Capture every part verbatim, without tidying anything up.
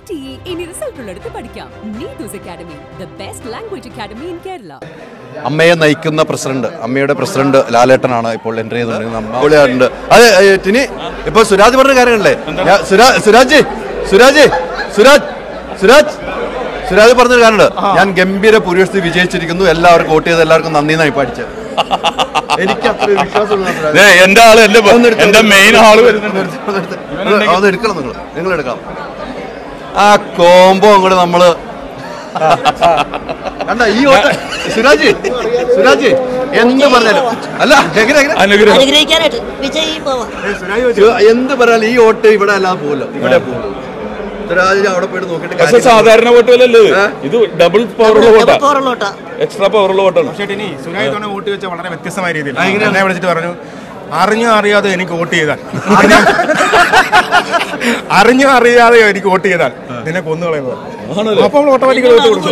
N T E ഇനി result ഉള്ളടുത്ത് പഠിക്കാം. Neethu's academy, the best language academy in Kerala. അമ്മയെ നയിക്കുന്ന പ്രസിഡന്റ്, അമ്മയുടെ പ്രസിഡന്റ് ലാലേട്ടനാണ് ഇപ്പോൾ എൻട്രി ചെയ്തുകൊണ്ടിരിക്കുന്നത്. അതെ ടിനി, ഇപ്പൊ സുരാജ് പറഞ്ഞ കാര്യങ്ങളല്ലേ? സുരാജ് സുരാജ് സുരാജ് സുരാജ് സുരാജ് പറഞ്ഞൊരു കാര്യമുണ്ട്. ഞാൻ ഗംഭീര ഭൂരിപക്ഷത്തിൽ വിജയിച്ചിരിക്കുന്നു, എല്ലാവർക്കും വോട്ട് ചെയ്ത് എല്ലാവർക്കും നന്ദി എന്നായി പഠിച്ചത്. എനിക്ക് അത്ര വിശ്വാസം എന്റെ ആള് എന്റെ മെയിൻ ആള് അത് എടുക്കണം, നിങ്ങൾ നിങ്ങൾ എടുക്കാം. ആ കോംബോ അങ്ങോട്ട് നമ്മള് കണ്ട ഈ വോട്ട് സുരാജ് സുരാജ് എന്ത് പറഞ്ഞാലും അല്ല എന്ത് പറഞ്ഞാലും ഈ വോട്ട് ഇവിടെ അല്ലാതെ പോകില്ല, ഇവിടെ പോകുള്ളൂ. സുരാജ് അവിടെ പോയിട്ട് നോക്കിയിട്ട് സാധാരണ വോട്ടുകളല്ലേ ഇത്, ഡബിൾ പവറുള്ള വോട്ടാ, എക്സ്ട്രാ പവറുള്ള വോട്ടാണ്. സുരാജ് തവണ വോട്ട് വെച്ചാൽ വളരെ വ്യത്യസ്തമായ രീതിയിൽ എന്നെ വിളിച്ചിട്ട് പറഞ്ഞു, അറിഞ്ഞോ അറിയാതെ എനിക്ക് വോട്ട് ചെയ്താൽ അറിഞ്ഞോ അറിയാതെ എനിക്ക് വോട്ട് ചെയ്താൽ നിന്നെ കൊന്നുകളയുന്നത്. അപ്പോൾ ഓട്ടോമാറ്റിക്കലി വോട്ട് കൊടുക്കും.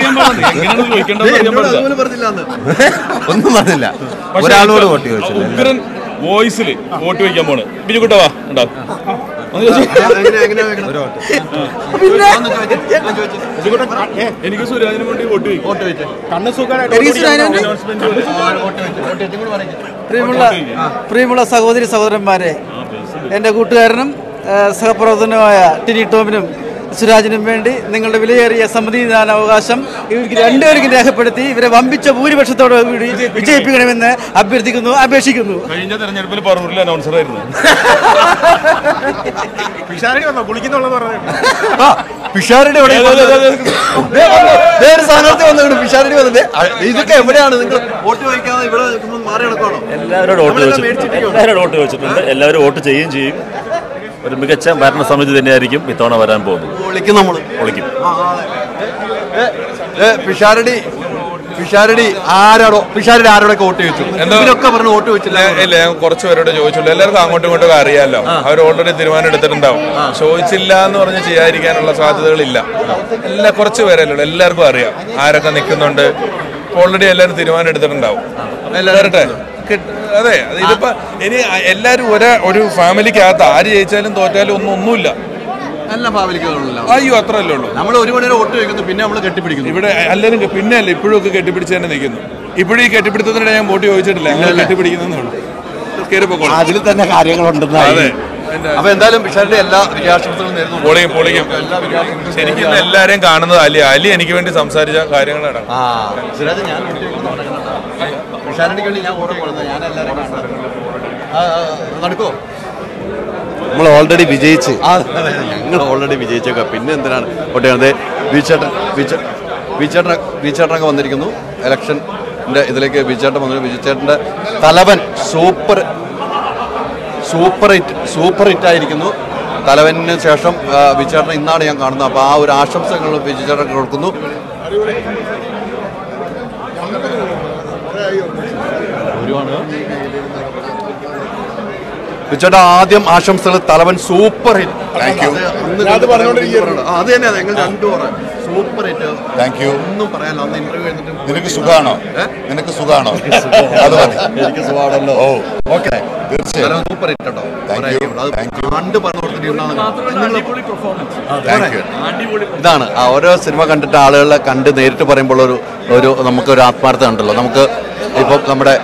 ഒന്നും പറഞ്ഞില്ല, ഒരാളോട് വോട്ട് ചോദിച്ചു. ഉഗ്രൻ വോയിസിൽ വോട്ട് വയ്ക്കാൻ പോണ്. ബിജു കുട്ടാ വാ ഉണ്ടാവും. എനിക്ക് സുരാജിന് വേണ്ടി വോട്ട് വയ്ക്കും. പ്രിയമുള്ള സഹോദരി സഹോദരന്മാരെ, എൻ്റെ കൂട്ടുകാരനും സഹപ്രവർത്തനമായ ടിനി ടോമിനും സുരാജിനും വേണ്ടി നിങ്ങളുടെ വിലയേറിയ സമ്മതിദാനാവകാശം ഇവർക്ക് രണ്ടുപേർക്കും രേഖപ്പെടുത്തി ഇവരെ വമ്പിച്ച ഭൂരിപക്ഷത്തോടെ കൂടി വിജയിപ്പിക്കണമെന്ന് അഭ്യർത്ഥിക്കുന്നു, അപേക്ഷിക്കുന്നു. കഴിഞ്ഞ തെരഞ്ഞെടുപ്പിൽ പറവൂരിൽ അനൗൺസർ ആയിരുന്നു. പിഷാരടി സ്ഥാനാർത്ഥി വന്നു, പിഷാരടി വന്നത് ഇതൊക്കെ എവിടെയാണ്? നിങ്ങൾ വോട്ട് വയ്ക്കാതെ ഇവിടെ മാറി നടക്കണോ? എല്ലാവരോടും വോട്ട് ചോദിച്ചിട്ടുണ്ട്, എല്ലാവരോടും വോട്ട് ചോദിച്ചിട്ടുണ്ട്, എല്ലാവരും വോട്ട് ചെയ്യുകയും ചെയ്യും. ഒരു മികച്ച ഭരണസമിതി തന്നെയായിരിക്കും ഇത്തവണ വരാൻ പോകുന്നത്. വിളിക്കും നമ്മൾ വിളിക്കും. പിഷാരടി പിഷാരടി ആരോടോ പിഷാരടി ആരോടൊക്കെ വോട്ട് ചോദിച്ചു? എന്തൊക്കെ പറഞ്ഞു വോട്ട് ചോദിച്ചില്ല? ഇല്ല, ഞാൻ കുറച്ച് പേരോട് ചോദിച്ചുള്ളൂ. എല്ലാവർക്കും അങ്ങോട്ടും ഇങ്ങോട്ടും അറിയാമല്ലോ, അവർ ഓൾറെഡി തീരുമാനം എടുത്തിട്ടുണ്ടാവും. ചോദിച്ചില്ല എന്ന് പറഞ്ഞ് ചെയ്യാതിരിക്കാനുള്ള സാധ്യതകളില്ല. എല്ലാ കുറച്ച് പേരല്ലോ, എല്ലാവർക്കും അറിയാം ആരൊക്കെ നിൽക്കുന്നുണ്ട്. ഓൾറെഡി എല്ലാവരും തീരുമാനം എടുത്തിട്ടുണ്ടാവും. എല്ലാവരുടെ അതെ, ഇതിപ്പോ ഇനി എല്ലാരും ഒരേ ഒരു ഫാമിലിക്കകത്ത് ആര് ജയിച്ചാലും തോറ്റാലും ഒന്നും ഒന്നുമില്ല. എല്ലാ ഫാമിലിക്കുള്ള അയ്യോ അത്രയല്ലേ ഉള്ളൂ. നമ്മൾ ഒരു മണിവരെ വോട്ട് ചോദിക്കുന്നു, പിന്നെ നമ്മൾ കെട്ടിപ്പിടിക്കുന്നു. ഇവിടെ എല്ലാവരും പിന്നെ അല്ല ഇപ്പോഴും ഒക്കെ കെട്ടിപ്പിടിച്ച് തന്നെ നിൽക്കുന്നു. ഇപ്പോഴും ഈ കെട്ടിപ്പിടുത്തതിനിടെ ഞാൻ വോട്ട് ചോദിച്ചിട്ടില്ല, അങ്ങനെ കെട്ടിപ്പിടിക്കുന്നേ ഉള്ളൂ. അതിൽ തന്നെ കാര്യങ്ങളുണ്ടെന്ന്. അതെ, അപ്പൊ എന്തായാലും പിഷാരടി എല്ലാ വിജയാശംസകളും നേരുന്നു. പൊളിയും പൊളിയും. ശരിക്കും എല്ലാരെയും കാണുന്നത് അലി അലി എനിക്ക് വേണ്ടി സംസാരിച്ച കാര്യങ്ങളാണ്. നടക്കോ? നമ്മൾ ഓൾറെഡി വിജയിച്ച് ഞങ്ങൾ ഓൾറെഡി വിജയിച്ചേക്കാം, പിന്നെ എന്തിനാണ് വോട്ട് ചെയ്യുന്നത്? ബിചേട്ടൻ ബിചേട്ടൻ ബിചേട്ടനൊക്കെ വന്നിരിക്കുന്നു ഇലക്ഷൻ്റെ ഇതിലേക്ക്. ബിചേട്ടൻ വന്നു. ബിചേട്ടൻ്റെ Thalavan super super hit super ഹിറ്റായിരിക്കുന്നു. തലവന് ശേഷം ബിചേട്ടൻ ഇന്നാണ് ഞാൻ കാണുന്നത്. അപ്പോൾ ആ ഒരു ആശംസകൾ ബിചേട്ടൻ കൊടുക്കുന്നു. ബിചേട്ടൻ ആദ്യം ആശംസകൾ, തലവൻ സൂപ്പർ ഹിറ്റ്. അത് തന്നെ ഞങ്ങൾ രണ്ടു പറയാം, സൂപ്പർ ഹിറ്റ്. Thank you. ഒന്നും പറയാനോ? അന്ന് ഇന്റർവ്യൂ കഴിഞ്ഞിട്ട് നിനക്ക് സുഖാണോ? നിനക്ക് സുഖാണോ? അത് മതി, എനിക്ക് സുഖമാണല്ലോ. ഓ ഓക്കെ, തീർച്ചയായും സൂപ്പർ ഹിറ്റ് കേട്ടോ. ഇതാണ് ആ ഓരോ സിനിമ കണ്ടിട്ട് ആളുകളെ കണ്ട് നേരിട്ട് പറയുമ്പോൾ ഒരു ഒരു നമുക്കൊരു ആത്മാർത്ഥത ഉണ്ടല്ലോ. നമുക്ക് ഇപ്പം നമ്മുടെ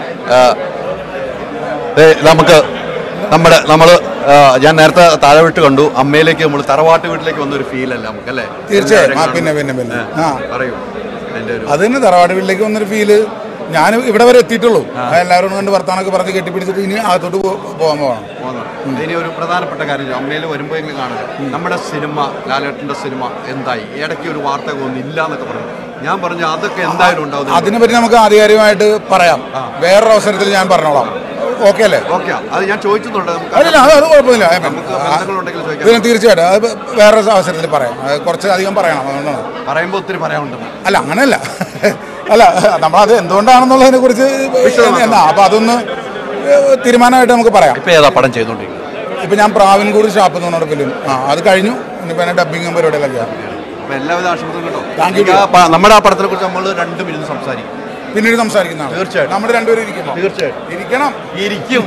നമുക്ക് നമ്മുടെ നമ്മൾ ഞാൻ നേരത്തെ താഴെ വീട്ട് കണ്ടു, അമ്മയിലേക്ക് നമ്മൾ തറവാട്ട് വീട്ടിലേക്ക് വന്നൊരു ഫീൽ അല്ല നമുക്ക്, അല്ലേ? തീർച്ചയായും. പിന്നെ പിന്നെ പിന്നെ പറയൂ. അത് തന്നെ തറവാട്ട് വീട്ടിലേക്ക് വന്നൊരു ഫീല്. ഞാൻ ഇവിടെ വരെ എത്തിയിട്ടുള്ളൂ. എല്ലാവരും കണ്ട് വർത്താനൊക്കെ പറഞ്ഞ് കെട്ടിപ്പിടിച്ചിട്ട് ഇനി അകത്തോട്ട് പോകാൻ പോകണം. ഇനി ഒരു പ്രധാനപ്പെട്ട കാര്യം അമ്മയിൽ വരുമ്പോഴെങ്കിലും കാണുക, നമ്മുടെ സിനിമ ലാലേട്ടൻ്റെ സിനിമ എന്തായി? ഇടയ്ക്ക് ഒരു വാർത്ത ഒന്നും ഇല്ല എന്നൊക്കെ പറഞ്ഞു. ഞാൻ പറഞ്ഞു അതൊക്കെ എന്തായാലും ഉണ്ടാവും. അതിനെപ്പറ്റി നമുക്ക് ആധികാരികമായിട്ട് പറയാം, വേറൊരു അവസരത്തിൽ ഞാൻ പറഞ്ഞോളാം. ഓക്കെ അല്ലേ? ഓക്കെ, അത് ഞാൻ ചോദിക്കുന്നുണ്ട്. അല്ല, അത് അത് കുഴപ്പമില്ല. തീർച്ചയായിട്ടും അത് വേറൊരു അവസരത്തിൽ പറയാം. കുറച്ച് അധികം പറയണം, അതുകൊണ്ടാണ്. പറയുമ്പോൾ ഒത്തിരി പറയാനുണ്ട്. അല്ല, അങ്ങനെയല്ല. അല്ല, നമ്മളത് എന്തുകൊണ്ടാണെന്നുള്ളതിനെ കുറിച്ച് എന്നാ അപ്പൊ അതൊന്ന് തീരുമാനമായിട്ട് നമുക്ക് പറയാം. ഇപ്പൊ ഏതാ പടം ചെയ്തോണ്ടിരിക്കുന്നത്? ഇപ്പൊ ഞാൻ പ്രാവിൻകൂട് ഷാപ്പ് എന്ന് പറഞ്ഞ ഫിലിം, ആ അത് കഴിഞ്ഞു. ഇനിയിപ്പോ എന്നെ ഡബിങ്ങും പരിപാടികളൊക്കെയാണ്. എല്ലാവിധ ആശംസകളും കേട്ടോ. നമ്മുടെ ആ പടത്തിനെ കുറിച്ച് നമ്മൾ രണ്ടു മിനിറ്റ് സംസാരിക്കും, പിന്നീട് സംസാരിക്കുന്നതാണ്. തീർച്ചയായിട്ടും നമ്മൾ രണ്ടുപേരും ഇരിക്കണം. തീർച്ചയായിട്ടും ഇരിക്കണം, ഇരിക്കും.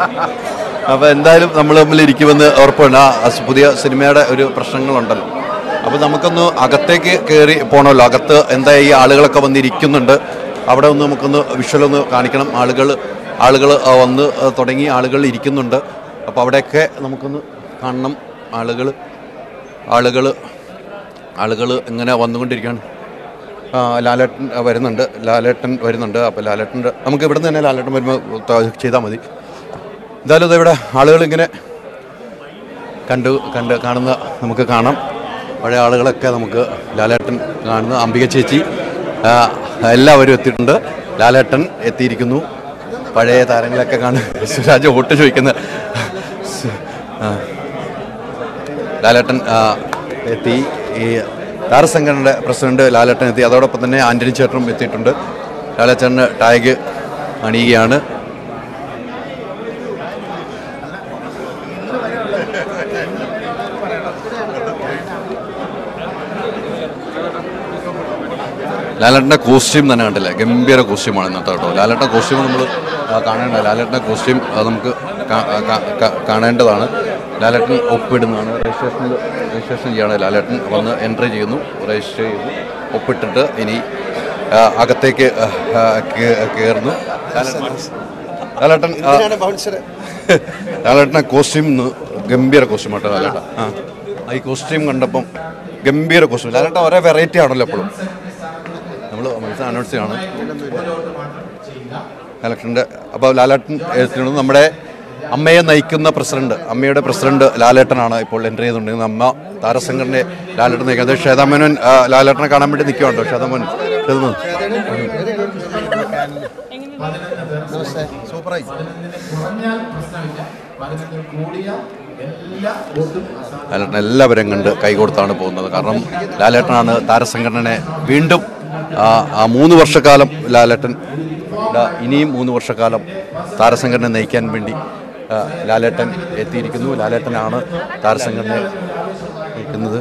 അപ്പൊ എന്തായാലും നമ്മൾ തമ്മിൽ ഇരിക്കുമെന്ന് ഉറപ്പുണ്ട്. ആ പുതിയ സിനിമയുടെ ഒരു പ്രശ്നങ്ങളുണ്ടല്ലോ, അപ്പോൾ നമുക്കൊന്ന് അകത്തേക്ക് കയറി പോകണമല്ലോ. അകത്ത് എന്താ ഈ ആളുകളൊക്കെ വന്നിരിക്കുന്നുണ്ട്. അവിടെ ഒന്ന് നമുക്കൊന്ന് വിഷ്വലൊന്ന് കാണിക്കണം. ആളുകൾ ആളുകൾ വന്ന് തുടങ്ങി, ആളുകൾ ഇരിക്കുന്നുണ്ട്. അപ്പോൾ അവിടെയൊക്കെ നമുക്കൊന്ന് കാണണം. ആളുകൾ ആളുകൾ ആളുകൾ ഇങ്ങനെ വന്നുകൊണ്ടിരിക്കുകയാണ്. ലാലേട്ടൻ വരുന്നുണ്ട് ലാലേട്ടൻ വരുന്നുണ്ട് അപ്പോൾ ലാലേട്ടൻ്റെ നമുക്ക് ഇവിടെ നിന്ന് തന്നെ ലാലേട്ടൻ വരുമ്പോൾ ചെയ്താൽ മതി. എന്തായാലും ഇവിടെ ആളുകളിങ്ങനെ കണ്ടു കണ്ട് കാണുന്ന നമുക്ക് കാണാം. പഴയ ആളുകളൊക്കെ നമുക്ക് ലാലേട്ടൻ കാണുന്നു. അംബിക ചേച്ചി എല്ലാവരും എത്തിയിട്ടുണ്ട്. ലാലേട്ടൻ എത്തിയിരിക്കുന്നു. പഴയ താരങ്ങളൊക്കെ കാണും. സുരാജ് വോട്ട് ചോദിക്കുന്ന ലാലേട്ടൻ എത്തി. ഈ താരസംഘടനയുടെ പ്രസിഡന്റ് ലാലേട്ടൻ എത്തി. അതോടൊപ്പം തന്നെ ആന്റണി ചേട്ടനും എത്തിയിട്ടുണ്ട്. ലാലേട്ടന് ടാഗ് അണിയുകയാണ്. ലാലേട്ടൻ്റെ കോസ്റ്റ്യൂം തന്നെ കണ്ടില്ലേ, ഗംഭീര കോസ്റ്റ്യൂമാണ് ഇന്നത്തെ കേട്ടോ. ലാലേട്ടൻ്റെ കോസ്റ്റ്യൂം നമ്മൾ കാണേണ്ട ലാലേട്ടൻ്റെ കോസ്റ്റ്യൂം അത് നമുക്ക് കാണേണ്ടതാണ്. ലാലേട്ടൻ ഒപ്പിടുന്നതാണ്. രജിസ്ട്രേഷനിൽ രജിസ്ട്രേഷൻ ചെയ്യാണ്. ലാലേട്ടൻ വന്ന് എൻട്രി ചെയ്യുന്നു, രജിസ്റ്റർ ചെയ്യുന്നു, ഒപ്പിട്ടിട്ട് ഇനി അകത്തേക്ക് കയറുന്നു. ലാലേട്ടൻ ലാലേട്ടൻ്റെ കോസ്റ്റ്യൂം ഗംഭീര കോസ്റ്റ്യൂം ആട്ടോ ലാലേട്ടൻ. ആ ഈ കോസ്റ്റ്യൂം കണ്ടപ്പം ഗംഭീര കോസ്റ്റ്യൂം. ലാലേട്ടൻ ഒരേ വെറൈറ്റി ആണല്ലോ എപ്പോഴും. നമ്മൾ മത്സരം അനൗൺസ് ചെയ്യാണ് ലാലേട്ടൻ്റെ. അപ്പോൾ ലാലേട്ടൻ എത്തുന്നത് നമ്മുടെ അമ്മയെ നയിക്കുന്ന പ്രസിഡന്റ്, അമ്മയുടെ പ്രസിഡന്റ് ലാലേട്ടനാണ് ഇപ്പോൾ എൻട്രി ചെയ്തുകൊണ്ടിരിക്കുന്നത്. അമ്മ താരസംഘടനയെ ലാലേട്ടൻ നയിക്കുന്നത്. ശ്വേതാമേനോൻ ലാലേട്ടനെ കാണാൻ വേണ്ടി നിൽക്കുന്നുണ്ടോ? ശ്വേതാമേനോൻ സൂപ്പറായി. ലാലേട്ടൻ എല്ലാവരും കണ്ട് കൈകൊടുത്താണ് പോകുന്നത്. കാരണം ലാലേട്ടനാണ് താരസംഘടനയെ വീണ്ടും ആ മൂന്ന് വർഷക്കാലം ലാലേട്ടൻ ഇനിയും മൂന്ന് വർഷക്കാലം താരസംഘടന നയിക്കാൻ വേണ്ടി ലാലേട്ടൻ എത്തിയിരിക്കുന്നു. ലാലേട്ടനാണ് താരസംഘടനയെ നയിക്കുന്നത്.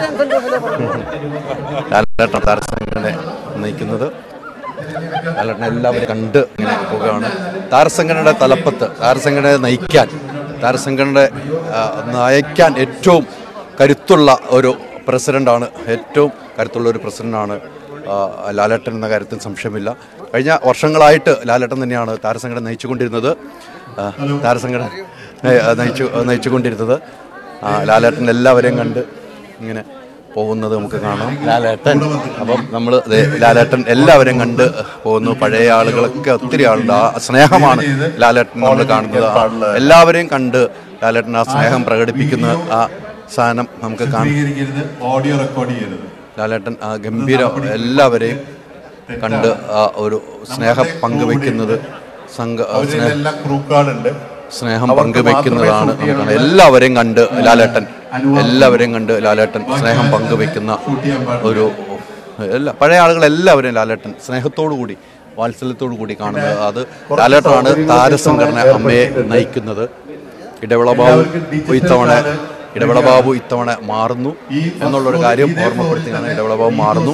ലാലേട്ടൻ താരസംഘടനയെ നയിക്കുന്നത്. ലാലേട്ടൻ എല്ലാവരും കണ്ട് ഇങ്ങനെ പോകുകയാണ്. താരസംഘടനയുടെ തലപ്പത്ത് താരസംഘടനയെ നയിക്കാൻ താരസംഘടനയെ നയിക്കാൻ ഏറ്റവും കരുത്തുള്ള ഒരു പ്രസിഡന്റാണ് ഏറ്റവും കരുത്തുള്ള ഒരു പ്രസിഡന്റാണ് ലാലേട്ടൻ എന്ന കാര്യത്തിൽ സംശയമില്ല. കഴിഞ്ഞ വർഷങ്ങളായിട്ട് ലാലേട്ടൻ തന്നെയാണ് താരസംഘടന നയിച്ചുകൊണ്ടിരുന്നത് താരസംഘടന നയിച്ചു നയിച്ചുകൊണ്ടിരുന്നത് ലാലേട്ടൻ എല്ലാവരെയും കണ്ട് ഇങ്ങനെ പോകുന്നത് നമുക്ക് കാണാം. ലാലേട്ടൻ അപ്പം നമ്മൾ ലാലേട്ടൻ എല്ലാവരെയും കണ്ട് പോകുന്നു. പഴയ ആളുകളൊക്കെ ഒത്തിരി ആളുണ്ട്. ആ സ്നേഹമാണ് ലാലേട്ടൻ നമ്മൾ കാണുന്നത്. എല്ലാവരെയും കണ്ട് ലാലേട്ടൻ ആ സ്നേഹം പ്രകടിപ്പിക്കുന്ന ആ സാധനം നമുക്ക് കാണാം. ലാലേട്ടൻ ആ ഗംഭീര എല്ലാവരെയും കണ്ട് ആ ഒരു സ്നേഹം പങ്കുവെക്കുന്നത് സംഘ സ്നേഹം പങ്കുവെക്കുന്നതാണ് നമുക്ക്. എല്ലാവരെയും കണ്ട് ലാലേട്ടൻ എല്ലാവരെയും കണ്ട് ലാലേട്ടൻ സ്നേഹം പങ്കുവെക്കുന്ന ഒരു എല്ലാ പഴയ ആളുകൾ എല്ലാവരെയും ലാലേട്ടൻ സ്നേഹത്തോടു കൂടി വാത്സല്യത്തോടു കൂടി കാണുന്നത്. അത് ലാലേട്ടനാണ് താരസംഘടന അമ്മയെ നയിക്കുന്നത്. ഇടവിള ബാബു ഇത്തവണ ഇടവിള ബാബു ഇത്തവണ മാറുന്നു എന്നുള്ളൊരു കാര്യം ഓർമ്മപ്പെടുത്തുകയാണ്. ഇടവിള ബാബു മാറുന്നു.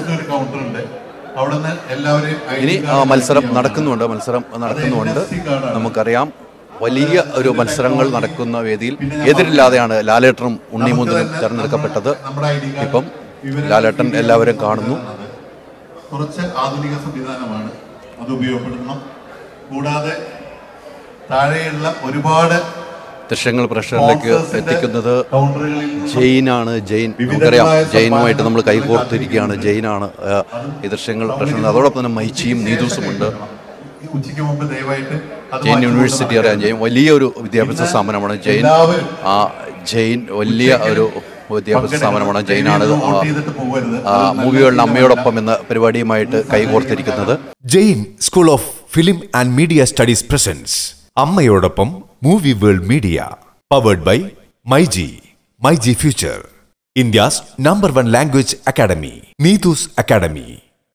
ഇനി മത്സരം നടക്കുന്നുണ്ട് മത്സരം നടക്കുന്നുണ്ട് നമുക്കറിയാം. വലിയ ഒരു മത്സരങ്ങൾ നടക്കുന്ന വേദിയിൽ എതിരില്ലാതെയാണ് ലാലേട്ടനും ഉണ്ണിമുന്തനും തിരഞ്ഞെടുക്കപ്പെട്ടത്. ഇപ്പം ലാലേട്ടൻ എല്ലാവരും കാണുന്നു. കുറച്ച് ആധുനിക സംവിധാനമാണ് അത് ഉപയോഗപ്പെടുത്തണം. കൂടാതെ താഴെയുള്ള ഒരുപാട് ദൃശ്യങ്ങൾ പ്രേക്ഷകരിലേക്ക് എത്തിക്കുന്നത് ജെയിനാണ്. ജെയിൻ നമുക്കറിയാം, ജെയിനുമായിട്ട് നമ്മൾ കൈകോർത്തിരിക്കുകയാണ്. ജെയിനാണ് ഈ ദൃശ്യങ്ങൾ പ്രേക്ഷകർ. അതോടൊപ്പം തന്നെ മൈച്ചിയും നീതൂസുമുണ്ട്. ജെയിൻ യൂണിവേഴ്സിറ്റി അറിയാം. ജെയിൻ വലിയൊരു വിദ്യാഭ്യാസ സ്ഥാപനമാണ്. ജെയിൻ ആ ജെയിൻ വലിയ ഒരു വിദ്യാഭ്യാസ സ്ഥാപനമാണ്. ജെയിനാണ് മൂവികളുടെ അമ്മയോടൊപ്പം എന്ന പരിപാടിയുമായിട്ട് കൈകോർത്തിരിക്കുന്നത്. Jain school of film and media studies presents അമ്മയോടൊപ്പം movie world media, powered by myG myG future, India's number one language academy, Neethu's academy.